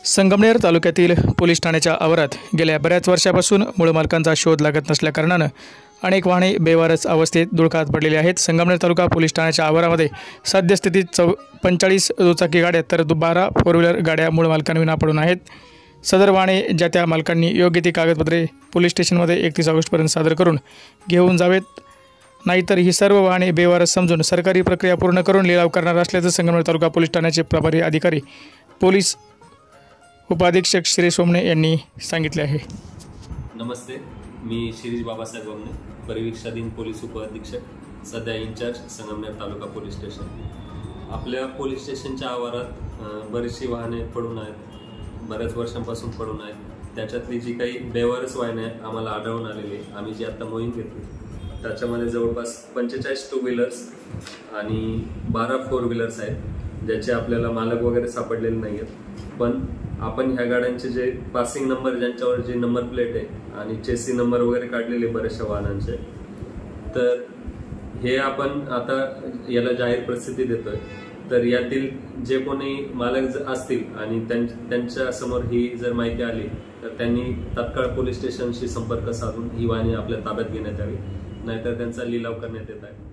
संगमनेर तालुक्यातील पोलीस ठाण्याच्या आवारात गेल्या बऱ्याच वर्षापासून मूळ मालकांचा शोध लागत नसल्याकारणानं अनेक वाहने बेवारस अवस्थेत धुळकात पडलेली आहेत। संगमनेर तालुका पोलीस ठाण्याच्या आवारामध्ये सद्यस्थितीत 45 दुचाकी गाड्या तर 12 फोर व्हीलर गाड्या मूळ मालकांविना पडून आहेत। सदर वाहने ज्या त्या मालकांनी योग्य ती कागदपत्रे पोलीस स्टेशनमध्ये 31 ऑगस्टपर्यंत सादर करून घेऊन जावेत, नाहीतर ही सर्व वाहने बेवारस समजून सरकारी प्रक्रिया पूर्ण करून लिलाव करणार असल्याचं संगमनेर तालुका पोलीस ठाण्याचे प्रभारी अधिकारी पोलीस उपाधीक्षक श्री सोमने यांनी सांगितले आहे। नमस्ते, मी शिरीष बाबासाहेब वमने, परिवीक्षाधीन पोलीस उपाधीक्षक, सध्या incharge Sangamner taluka police station. आपल्या पोलीस स्टेशनच्या आवारात बरीचशी वाहने पडून आहेत, बऱ्याच वर्षांपासून पडून आहेत। त्याच्यातली जी काही बेवारस वाहने आम्हाला आढळून आलेली, आम्ही जी आता मोहीम घेतली त्याच्यामध्ये जवळपास 45 टू व्हीलर्स आणि 12 फोर व्हीलर्स आहेत, ज्याचे आपल्याला मालक वगैरे सापडलेले नाही आहेत। पण आपण ह्या गाड्यांचे जे पासिंग नंबर, ज्यांच्यावर जी नंबर प्लेट आहे आणि चेसी नंबर वगैरे काढलेले बऱ्याचशा वाहनांचे, तर हे आपण आता याला जाहीर प्रसिद्धी देतोय। तर यातील जे कोणी मालक असतील आणि त्यांच्या समोर ही जर माहिती आली तर त्यांनी तात्काळ पोलीस स्टेशनशी संपर्क साधून ही वाहने आपल्या ताब्यात घेण्यात यावी, नाहीतर त्यांचा लिलाव करण्यात येत आहे।